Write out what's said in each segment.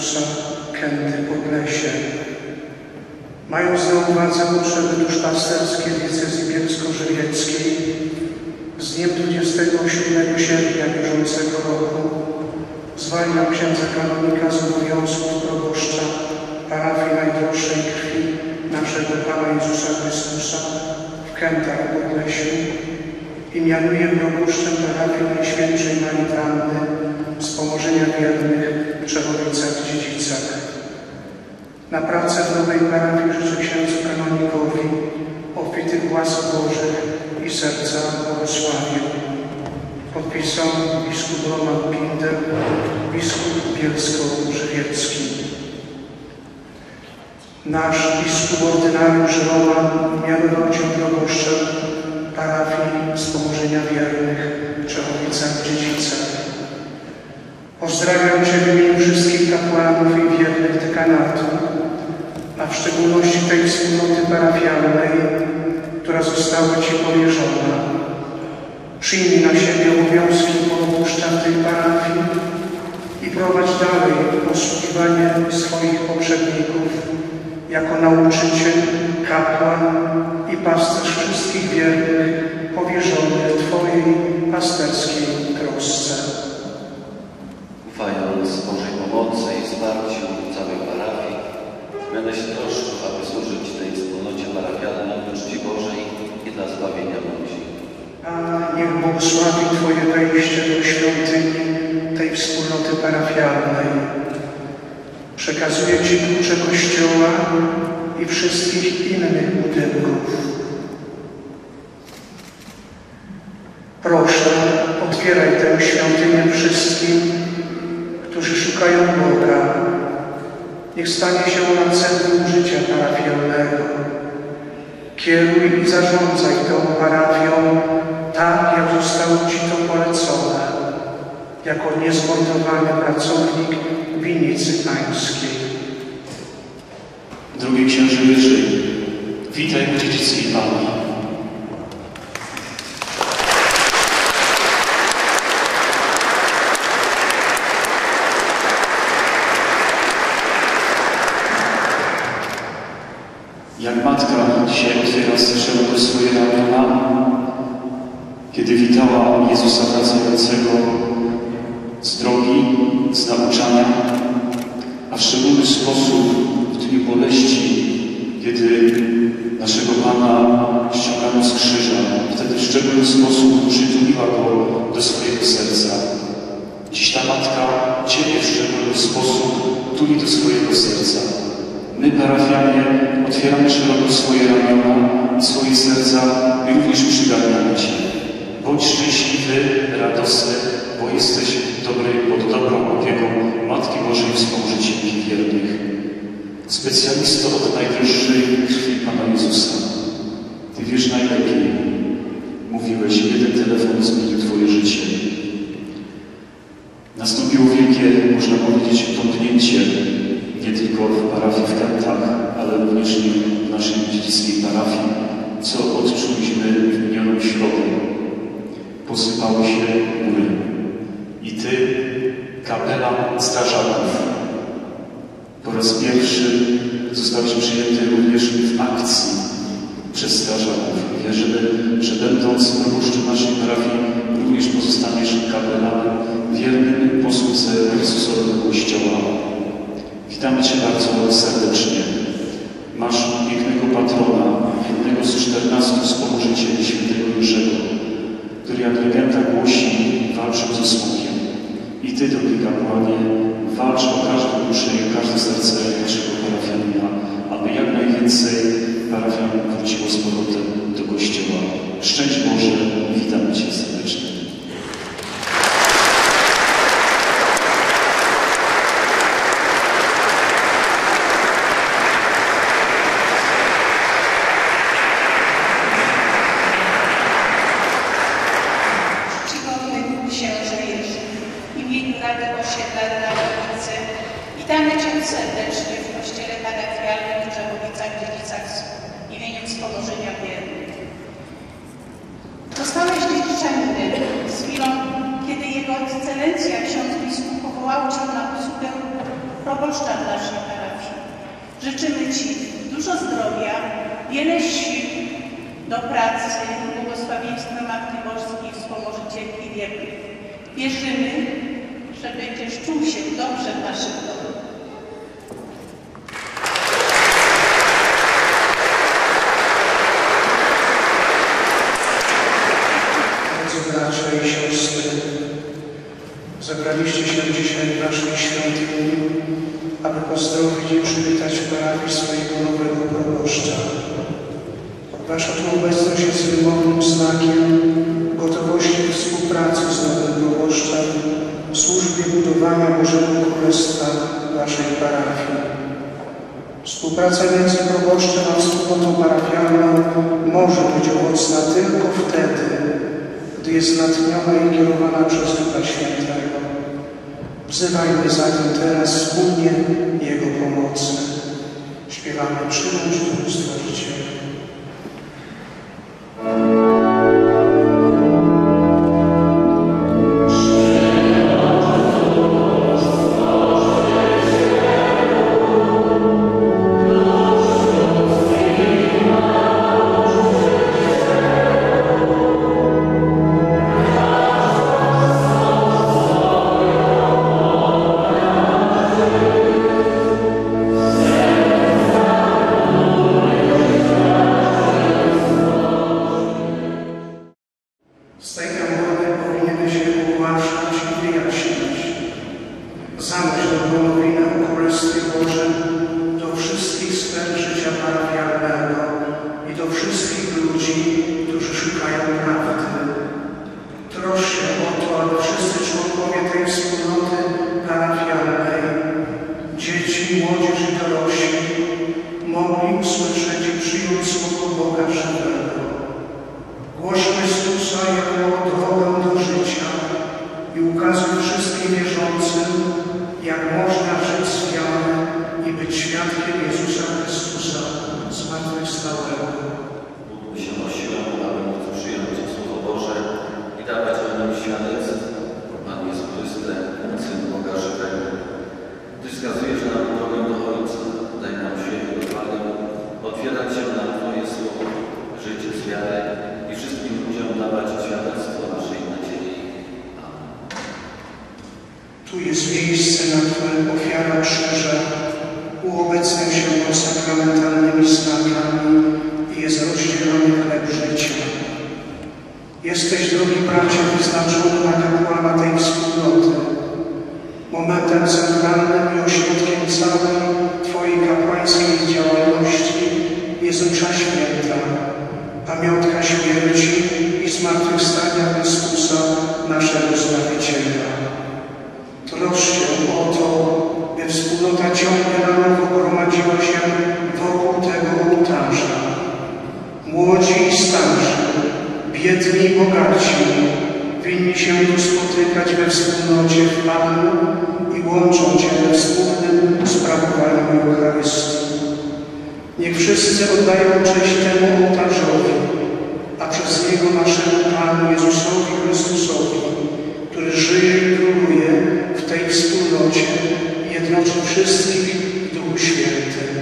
Jezusa Kęty Podlesie. Mając na uwadze potrzeby duszpasterskie diecezji bielsko-żywieckiej, z dniem 27 sierpnia bieżącego roku zwalniam księdza kanonika z obowiązków proboszcza parafii najdroższej krwi naszego Pana Jezusa Chrystusa w Kętach Podlesiu i mianuję proboszczem parafii Najświętszej Marii Panny Wspomożenia Wiernych w Czechowicach-Dziedzicach. Na pracę w nowej parafii życzę księdzu kanonikowi obfitych łask Bożych i serca błogosławię. Podpisał biskup Roman Pinder, biskup bielsko-żywiecki. Nasz biskup ordynariusz Roman mianował cię proboszczem parafii Wspomożenia Wiernych w Czechowicach-Dziedzicach. Pozdrawiam Cię w imieniu wszystkich kapłanów i wiernych dekanatu, a w szczególności tej wspólnoty parafialnej, która została Ci powierzona. Przyjmij na siebie obowiązki proboszcza w tej parafii i prowadź dalej posługiwanie swoich poprzedników jako nauczyciel, kapłan i pasterz wszystkich wiernych powierzonych Twojej pasterskiej trosce. Ufając Bożej pomocy i wsparciu całej parafii, będę się troszczył, aby służyć tej wspólnocie parafialnej do czci Bożej i dla zbawienia ludzi. A niech błogosławi Twoje wejście do świątyni tej wspólnoty parafialnej. Przekazuję Ci klucze Kościoła i wszystkich innych budynków. Proszę, otwieraj tę świątynię wszystkim, którzy szukają Boga. Niech stanie się ona centrum życia parafialnego. Kieruj i zarządzaj tą parafią tak, jak zostało Ci to polecone, jako niezmordowany pracownik winnicy pańskiej. Drogi księże Jerzy, witaj w dziedzickiej Pani. Jak matka dzisiaj otwiera szeroko swoje ramiona, kiedy witała Jezusa wracającego z drogi, z nauczania, a w szczególny sposób w dniu boleści, kiedy naszego Pana ściągano z krzyża, wtedy w szczególny sposób przytuliła Go do swojego serca. Dziś ta matka Ciebie w szczególny sposób tuli do swojego serca. My, parafianie, otwieramy szeroko swoje ramiona i swoje serca i również przygarniamy Cię. Bądź szczęśliwy, radosny, bo jesteś pod dobrą opieką Matki Bożej Wspomożycielki Wiernych. Specjalisto od najdroższej krwi Pana Jezusa. Ty wiesz najlepiej. Mówiłeś, jeden telefon zmienił Twoje życie. Nastąpiło wielkie, można powiedzieć, tąpnięcie nie tylko w parafii w Kętach, ale również w naszej dziedzickiej parafii, co odczuliśmy w minioną środę. Posypały się góry. I Ty, kapelan strażaków, po raz pierwszy zostałeś przyjęty również w akcji przez strażaków. Wierzymy, że będąc proboszczem naszej parafii, również pozostaniesz kapelanem wiernym posłudze Chrystusowego Kościoła. Witamy Cię bardzo serdecznie. Masz pięknego patrona, jednego z 14 wspomożycieli świętego Jerzego, który jak legenda głosi, walczył ze smokiem. I Ty, drogi kapłanie, walcz o każdą duszę i każde serce naszego parafianina, aby jak najwięcej parafian wróciło z powrotem do Kościoła. Szczęść Boże, witamy Cię serdecznie. Witamy Cię serdecznie w Kościele Parafialnym w Czechowicach-Dziedzicach z imieniem Wspomożenia Wiernych. Zostałeś dziedziczony z chwilą, kiedy Jego Ekscelencja ksiądz biskup powołał Cię na posługę proboszcza w naszej parafii. Życzymy Ci dużo zdrowia, wiele sił do pracy, błogosławieństwa Matki Boskiej, wspomożycielki wiernych. Wierzymy, że będziesz czuł się dobrze w naszym domu. Bracia i siostry, zebraliście się dzisiaj w naszej świątyni, aby pozdrowić i przywitać w parafii swojego nowego proboszcza. Wasza tu obecność jest wymownym znakiem gotowości współpracy z nowym proboszczem w służbie budowania Bożego Królestwa naszej parafii. Współpraca między proboszczem a wspólnotą parafialną może być owocna tylko wtedy, gdy jest natchniona i kierowana przez Ducha Świętego. Wzywajmy zatem teraz wspólnie Jego pomocy. Śpiewamy Przyłącz Duchu Stworzyciela. Z tej amony powinieneś się ogłaszać i wyjaśnić. Zanieś dobrą nowinę o Królestwie Bożym do wszystkich sfer życia parafialnego i do wszystkich ludzi, którzy szukają prawdy. Troszcz się o to, aby wszyscy członkowie tej wspólnoty parafialnej, dzieci, młodzież i dorośli, mogli usłyszeć i przyjąć słowo Boga żywego. Głoś Chrystusa jako drogę do życia i ukazuj wszystkim wierzącym, jak można żyć z wiary i być świadkiem Jezusa Chrystusa zmartwychwstałego. Módlmy się o siłę, aby móc przyjąć Słowo Boże i dawać o nim świadectwo. Pan Jezus Chrystus, Syn Boga żywego. Ty wskazujesz nam drogę do Ojca. Daj nam siłę i odwagę otwierać się na Twoje Słowo, żyć z wiary i wszystkim ludziom dawać świadectwo naszej nadziei. Amen. Tu jest miejsce, na którym ofiara krzyża uobecnia się sakramentalnymi znakami i jest rozdzielony chleb życia. Jesteś, drogi bracie, wyznaczony na kapłana tej wspólnoty. Momentem centralnym i ośrodkiem całej Twojej kapłańskiej działalności jest msza święta, pamiątka śmierci i zmartwychwstania Chrystusa, naszego Zbawiciela. Troszcz się o to, by wspólnota ciągle na nowo gromadziła się wokół tego ołtarza. Młodzi i starsi, biedni i bogaci winni się tu spotykać we wspólnocie w Panu i łączą się we wspólnym sprawowaniu Eucharystii. Niech wszyscy oddają cześć temu ołtarzowi, a przez niego naszemu Panu Jezusowi Chrystusowi, który żyje i króluje w tej wspólnocie i jednoczy wszystkich w Duchu Świętym.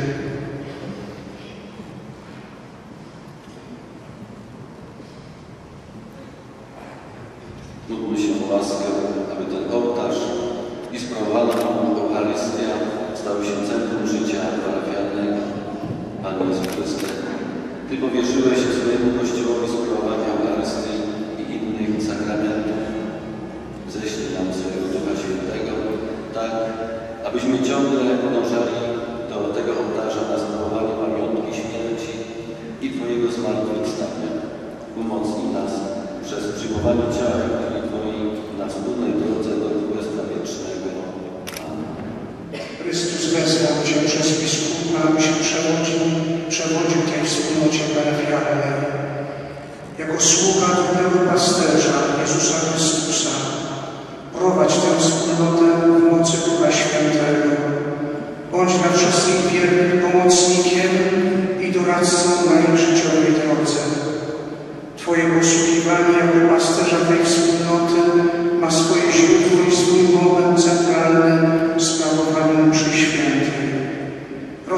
Módlmy się o łaskę, aby ten ołtarz i sprawowana Eucharystia stały się centrum życia parafialnego. Panie Jezu Chryste, Ty powierzyłeś swojemu Kościołowi sprawowanie Eucharystii i innych sakramentów. Ześlij nam swojego Ducha Świętego, tak, abyśmy ciągle podążali do tego ołtarza na sprawowanie pamiątki śmierci i Twojego zmartwychwstania. Umocnij nas przez przyjmowanie ciała i krwi Twojej na wspólnej drodze do Królestwa Wiecznego. Amen. Chrystus wezwał Cię przez biskupa, abyś przewodził tej wspólnocie parafialnej. Jako sługa dobrego pasterza Jezusa Chrystusa prowadź tę wspólnotę w mocy Ducha Świętego. Bądź dla wszystkich wiernych pomocnikiem i doradcą na ich życiowej drodze. Twoje posługiwanie jako pasterza tej wspólnoty ma swoje źródło i swój moment centralny w sprawowaniu mszy świętej.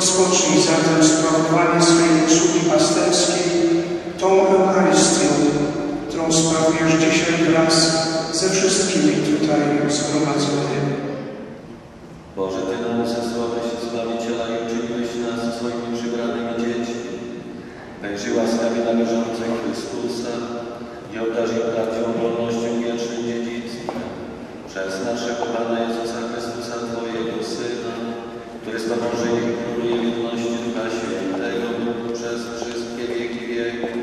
Rozpocznij zatem sprawowanie swojej usługi pasterskiej tą Eucharystią, którą sprawujesz dzisiaj wraz ze wszystkimi tutaj zgromadzonymi. Boże, Ty nam zesłałeś Zbawiciela i uczyniłeś nas swoimi przybranymi dziećmi. Weź łaskawie należącej Chrystusa i obdarz ich prawdziwą wolnością i wiecznym dziedzictwem. Przez naszego Pana Jezusa Chrystusa, Twojego Syna, który z Tobą żyje i króluje w jedności Ducha Świętego przez wszystkie wieki wieków.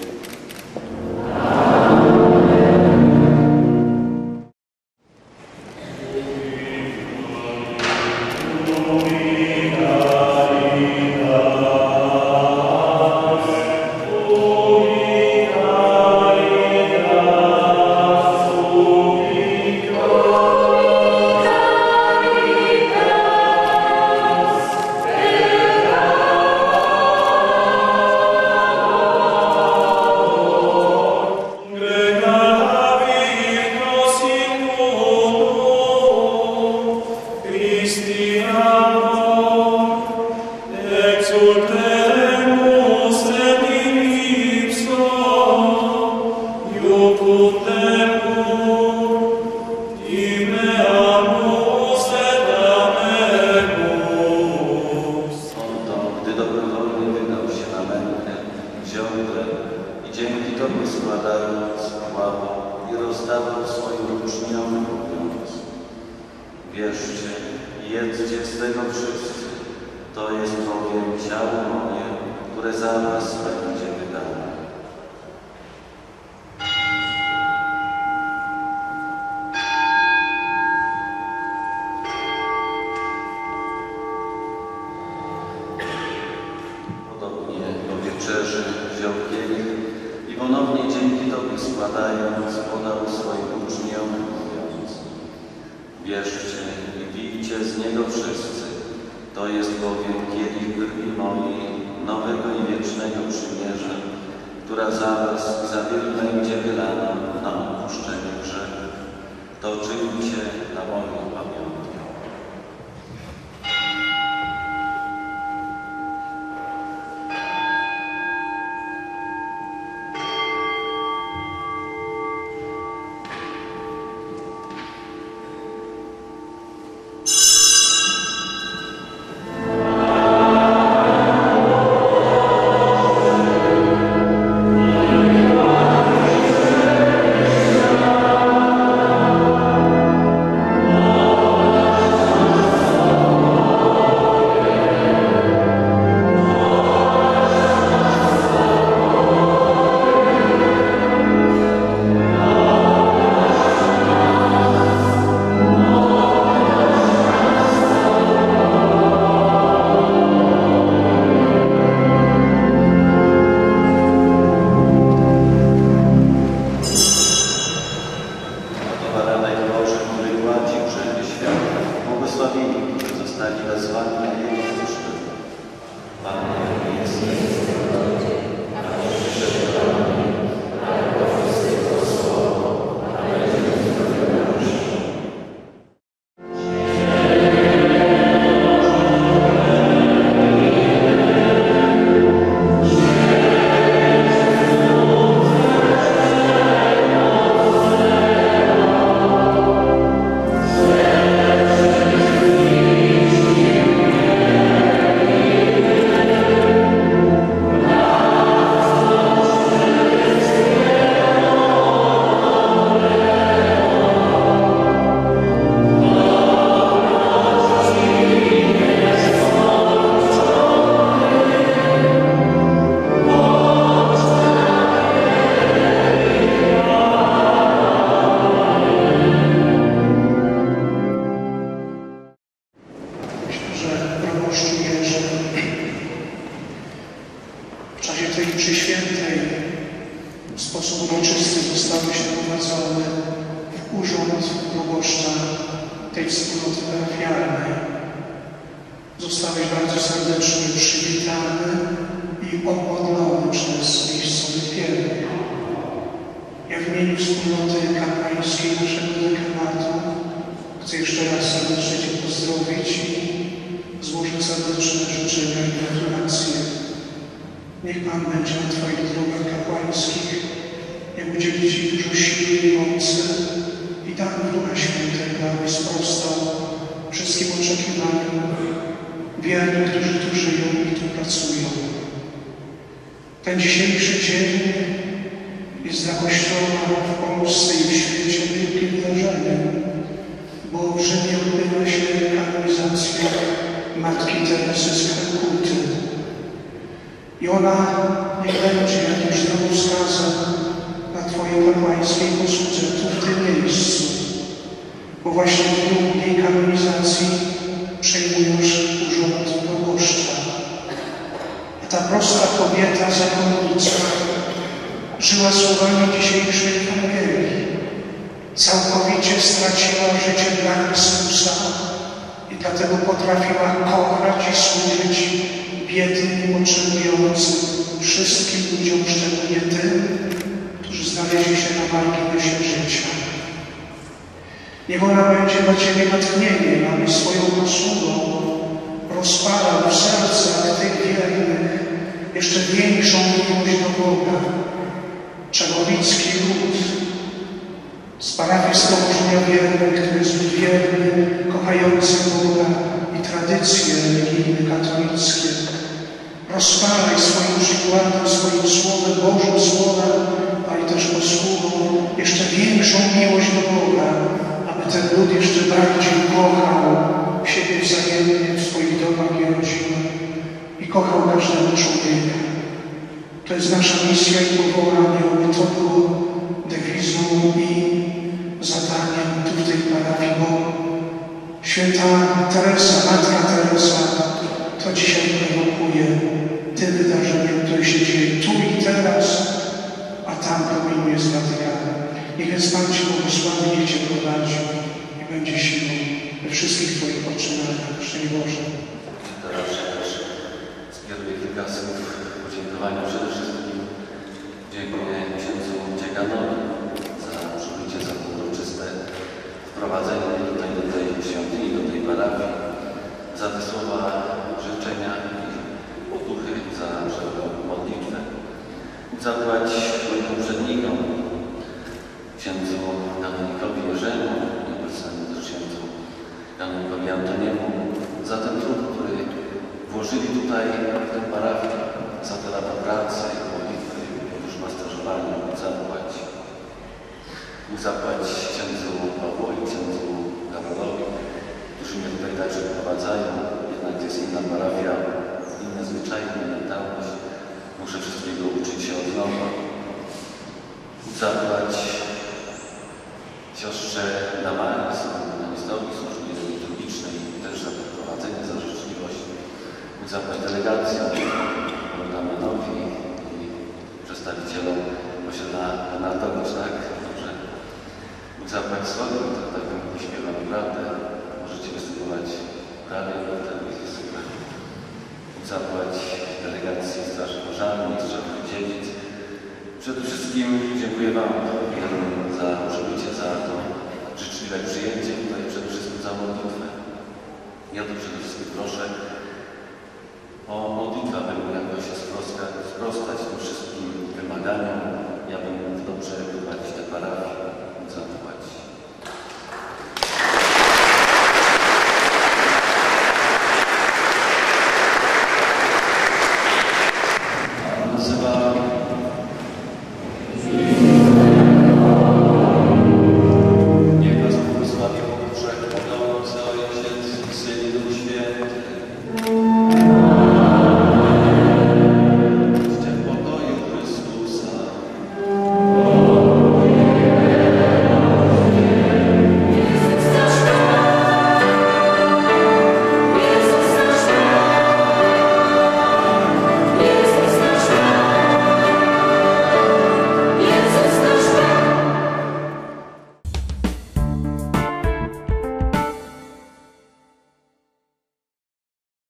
Zostałeś bardzo serdecznie przywitany i obmodlony przez miejscowy wiernych. Ja w imieniu wspólnoty kapłańskiej naszego dekanatu chcę jeszcze raz serdecznie Cię pozdrowić i złożyć serdeczne życzenia życzenia i gratulacje. Niech Pan będzie na Twoich drogach kapłańskich, niech udzieli Ci dużo siły i mocy i dar Ducha Świętego, aby sprostał wszystkim oczekiwaniom wiernych, którzy tu żyją i tu pracują. Ten dzisiejszy dzień jest dla Kościoła w Polsce i w świecie wielkim wydarzeniem, bo w Rzymie odbywa się kanonizacja Matki Teresy z Kalkuty. I ona niech będzie jakimś drogowskazem na Twojej kapłańskiej posłudze tu w tym miejscu, bo właśnie w dniu jej kanonizacji przejmujesz urząd proboszcza. A ta prosta kobieta, zakonnica, żyła słowami dzisiejszej Ewangelii. Całkowicie straciła życie dla Chrystusa i dlatego potrafiła kochać i służyć biednym i potrzebującym, wszystkim ludziom, szczególnie tym, którzy znaleźli się na marginesie życia. Niech ona będzie dla Ciebie natchnieniem, aby swoją posługą rozpalał w sercach tych wiernych jeszcze większą miłość do Boga. Czechowicki lud z parafii Stowarzyszenia Wiernych, który jest wierny, kochający Boga i tradycje religijne, katolickie. Rozpalaj swoim przykładem, swoim Słowem, Bożym Słowem, ale też posługą jeszcze większą miłość do Boga, aby ten lud jeszcze bardziej kochał siebie wzajemnie w swoich domach i rodzinach i kochał każdego człowieka. To jest nasza misja i powołanie, aby to było dewizą i zadaniem tu w tej parafii, bo święta Teresa, Matka Teresa, to dzisiaj prowokuje tym wydarzeniem, które się dzieje tu i teraz, a tam promieniuje z Watykanu. Niech więc Pan Ci błogosławi, niech Cię prowadzi i będzie siłą we wszystkich Twoich poczynaniach. Szczęść Boże. Teraz też skieruję kilka słów podziękowania. Przede wszystkim dziękuję księdzu Dziekanowi za przybycie, za to uroczyste wprowadzenie tutaj do tej świątyni, do tej parafii, za te słowa życzenia i otuchy, za wszelką modlitwę. Zapłać moim poprzednikom, księdzu kanonikowi Jerzemu, obecnemu też księdzu kanonikowi Antoniemu, za ten trud, który włożyli tutaj w tę parafię, za te lata pracy, modlitwy, duszpasterzowania. Bóg zapłać księdzu Pawłowi, księdzu Karolowi, którzy mnie tutaj także prowadzają. Jednak jest inna parafia, inne zwyczaje, inna mentalność. Muszę wszystkiego uczyć się od nowa. Bóg zapłać siostrze Damarii, synowi służby liturgicznej, też za prowadzenie, za życzliwość. Bóg zapłać delegacjom, Damianowi i przedstawicielom osiedla Renatowicz, tak? Dobrze. Bóg zapłać słowem, tak śpiewam prawdę. Możecie występować prawie, ten jest super. Bóg zapłać delegacji Straży Pożarnej, Straży Dziedzic. Przede wszystkim dziękuję Wam za przybycie, za to życzliwe przyjęcie, tutaj przede wszystkim za modlitwę. Ja to przede wszystkim proszę